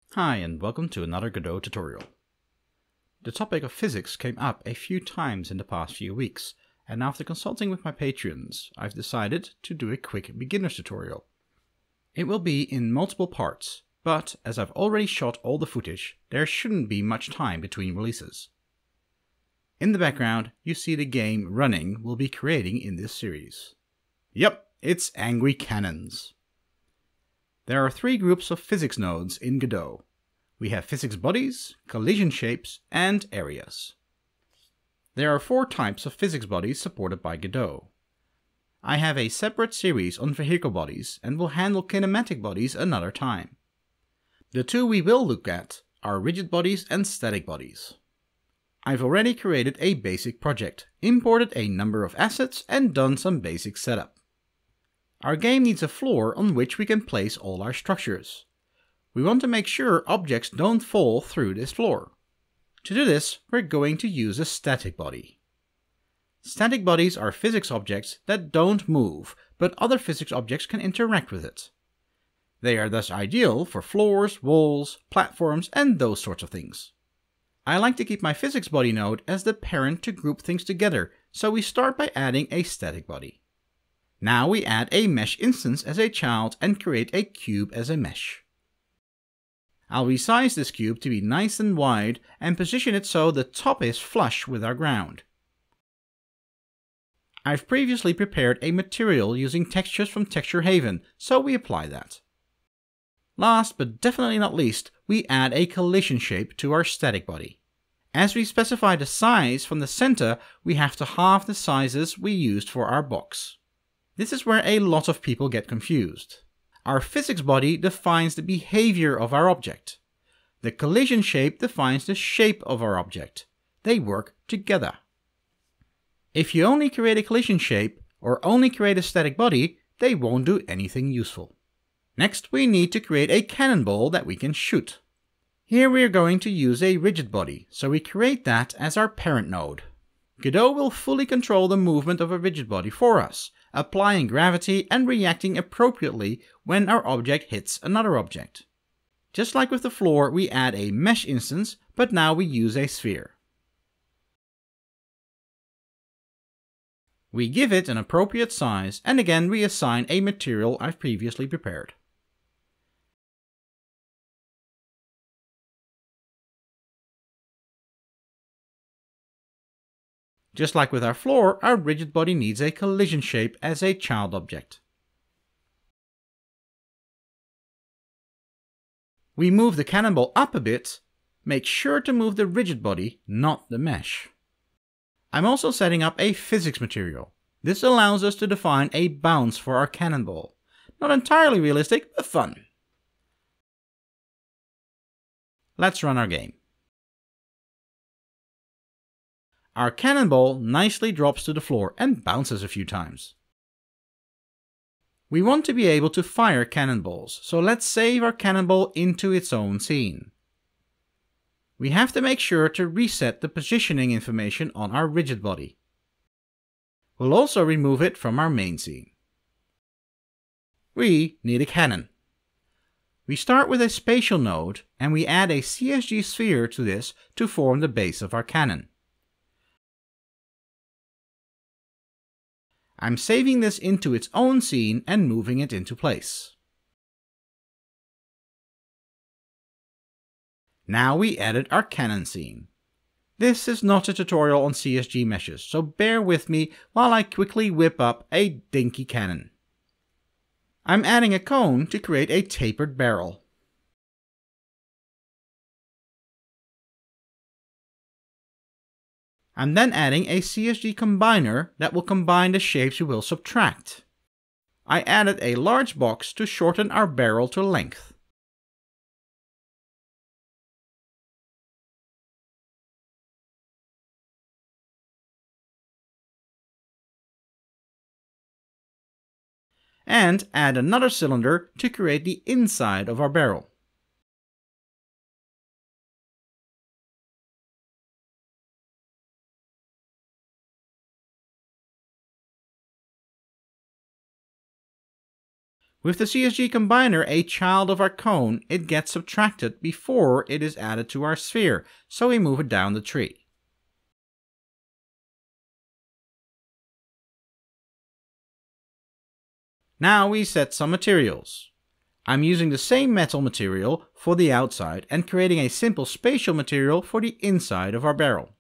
Hi and welcome to another Godot tutorial. The topic of physics came up a few times in the past few weeks, and after consulting with my patrons, I've decided to do a quick beginner's tutorial. It will be in multiple parts, but as I've already shot all the footage, there shouldn't be much time between releases. In the background, you see the game running we'll be creating in this series. Yep, it's angry cannons. There are three groups of physics nodes in Godot. We have physics bodies, collision shapes, and areas. There are four types of physics bodies supported by Godot. I have a separate series on vehicle bodies and will handle kinematic bodies another time. The two we will look at are rigid bodies and static bodies. I've already created a basic project, imported a number of assets, and done some basic setup. Our game needs a floor on which we can place all our structures. We want to make sure objects don't fall through this floor. To do this, we're going to use a static body. Static bodies are physics objects that don't move, but other physics objects can interact with it. They are thus ideal for floors, walls, platforms, and those sorts of things. I like to keep my physics body node as the parent to group things together, so we start by adding a static body. Now we add a mesh instance as a child and create a cube as a mesh. I'll resize this cube to be nice and wide and position it so the top is flush with our ground. I've previously prepared a material using textures from Texture Haven, so we apply that. Last but definitely not least, we add a collision shape to our static body. As we specify the size from the center, we have to halve the sizes we used for our box. This is where a lot of people get confused. Our physics body defines the behavior of our object. The collision shape defines the shape of our object. They work together. If you only create a collision shape or only create a static body, they won't do anything useful. Next, we need to create a cannonball that we can shoot. Here we are going to use a rigid body, so we create that as our parent node. Godot will fully control the movement of a rigid body for us, applying gravity and reacting appropriately when our object hits another object. Just like with the floor, we add a mesh instance, but now we use a sphere. We give it an appropriate size, and again we assign a material I've previously prepared. Just like with our floor, our rigid body needs a collision shape as a child object. We move the cannonball up a bit. Make sure to move the rigid body, not the mesh. I'm also setting up a physics material. This allows us to define a bounce for our cannonball. Not entirely realistic, but fun. Let's run our game. Our cannonball nicely drops to the floor and bounces a few times. We want to be able to fire cannonballs, so let's save our cannonball into its own scene. We have to make sure to reset the positioning information on our rigid body. We'll also remove it from our main scene. We need a cannon. We start with a spatial node and we add a CSG sphere to this to form the base of our cannon. I'm saving this into its own scene and moving it into place. Now we added our cannon scene. This is not a tutorial on CSG meshes, so bear with me while I quickly whip up a dinky cannon. I'm adding a cone to create a tapered barrel. I'm then adding a CSG combiner that will combine the shapes we will subtract. I added a large box to shorten our barrel to length. And add another cylinder to create the inside of our barrel. With the CSG combiner, a child of our cone, it gets subtracted before it is added to our sphere, so we move it down the tree. Now we set some materials. I'm using the same metal material for the outside and creating a simple spatial material for the inside of our barrel.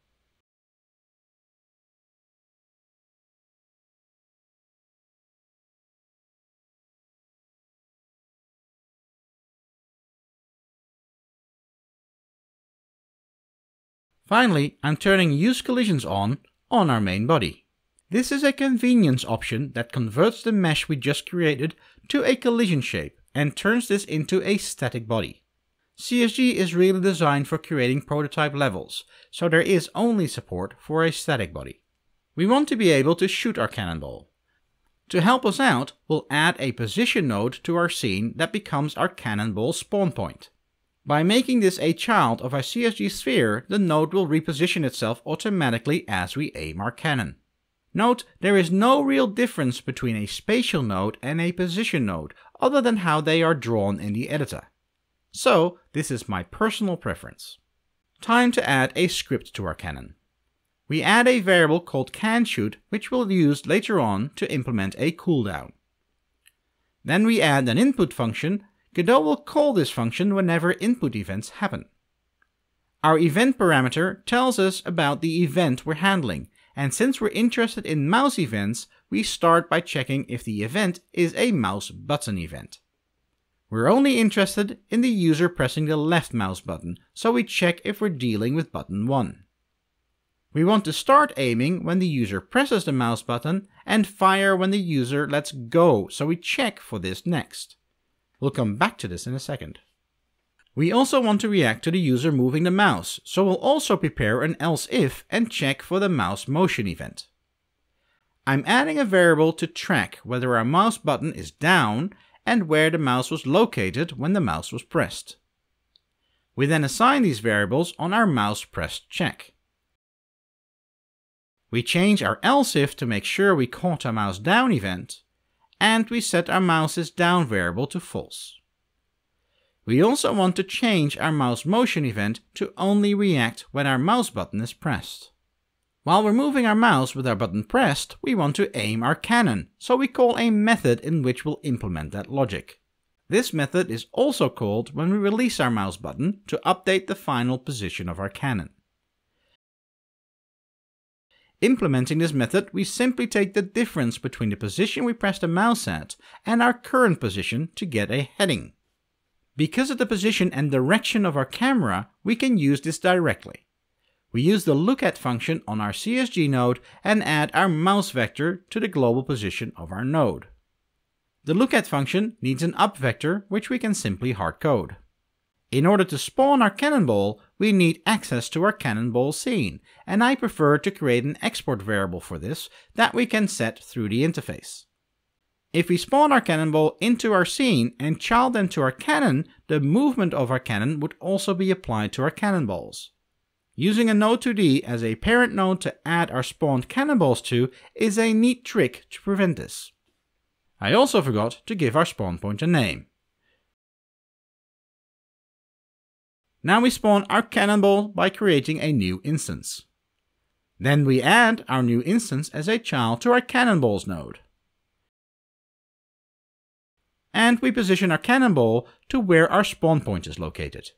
Finally, I'm turning Use Collisions on our main body. This is a convenience option that converts the mesh we just created to a collision shape and turns this into a static body. CSG is really designed for creating prototype levels, so there is only support for a static body. We want to be able to shoot our cannonball. To help us out, we'll add a position node to our scene that becomes our cannonball spawn point. By making this a child of our CSG sphere, the node will reposition itself automatically as we aim our cannon. Note, there is no real difference between a spatial node and a position node, other than how they are drawn in the editor. So, this is my personal preference. Time to add a script to our cannon. We add a variable called canShoot, which we'll use later on to implement a cooldown. Then we add an input function. Godot will call this function whenever input events happen. Our event parameter tells us about the event we're handling, and since we're interested in mouse events, we start by checking if the event is a mouse button event. We're only interested in the user pressing the left mouse button, so we check if we're dealing with button 1. We want to start aiming when the user presses the mouse button and fire when the user lets go, so we check for this next. We'll come back to this in a second. We also want to react to the user moving the mouse, so we'll also prepare an else if and check for the mouse motion event. I'm adding a variable to track whether our mouse button is down and where the mouse was located when the mouse was pressed. We then assign these variables on our mouse pressed check. We change our else if to make sure we caught our mouse down event, and we set our mouse's down variable to false. We also want to change our mouse motion event to only react when our mouse button is pressed. While we're moving our mouse with our button pressed, we want to aim our cannon, so we call a method in which we'll implement that logic. This method is also called when we release our mouse button to update the final position of our cannon. Implementing this method, we simply take the difference between the position we press the mouse at and our current position to get a heading. Because of the position and direction of our camera, we can use this directly. We use the lookAt function on our CSG node and add our mouse vector to the global position of our node. The lookAt function needs an up vector, which we can simply hardcode. In order to spawn our cannonball, we need access to our cannonball scene, and I prefer to create an export variable for this that we can set through the interface. If we spawn our cannonball into our scene and child them to our cannon, the movement of our cannon would also be applied to our cannonballs. Using a node2D as a parent node to add our spawned cannonballs to is a neat trick to prevent this. I also forgot to give our spawn point a name. Now we spawn our cannonball by creating a new instance. Then we add our new instance as a child to our cannonballs node. And we position our cannonball to where our spawn point is located.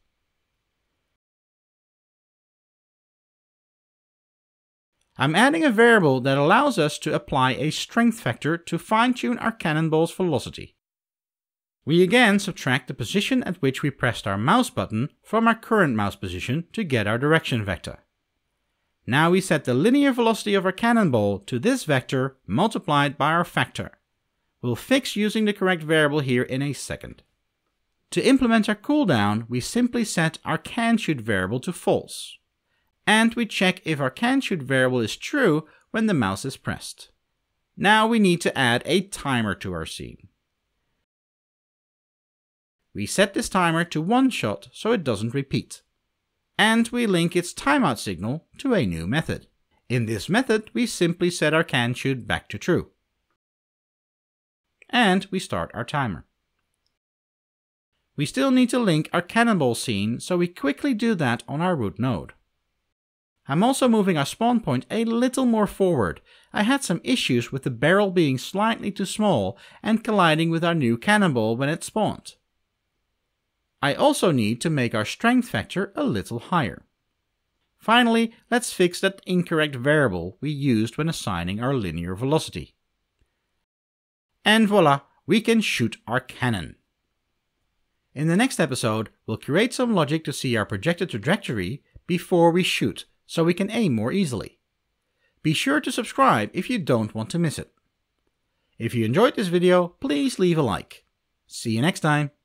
I'm adding a variable that allows us to apply a strength factor to fine-tune our cannonball's velocity. We again subtract the position at which we pressed our mouse button from our current mouse position to get our direction vector. Now we set the linear velocity of our cannonball to this vector multiplied by our factor. We'll fix using the correct variable here in a second. To implement our cooldown, we simply set our canShoot variable to false. And we check if our canShoot variable is true when the mouse is pressed. Now we need to add a timer to our scene. We set this timer to 1 shot so it doesn't repeat. And we link its timeout signal to a new method. In this method, we simply set our canShoot back to true. And we start our timer. We still need to link our cannonball scene, so we quickly do that on our root node. I'm also moving our spawn point a little more forward. I had some issues with the barrel being slightly too small and colliding with our new cannonball when it spawned. I also need to make our strength factor a little higher. Finally, let's fix that incorrect variable we used when assigning our linear velocity. And voila, we can shoot our cannon. In the next episode, we'll create some logic to see our projected trajectory before we shoot, so we can aim more easily. Be sure to subscribe if you don't want to miss it. If you enjoyed this video, please leave a like. See you next time.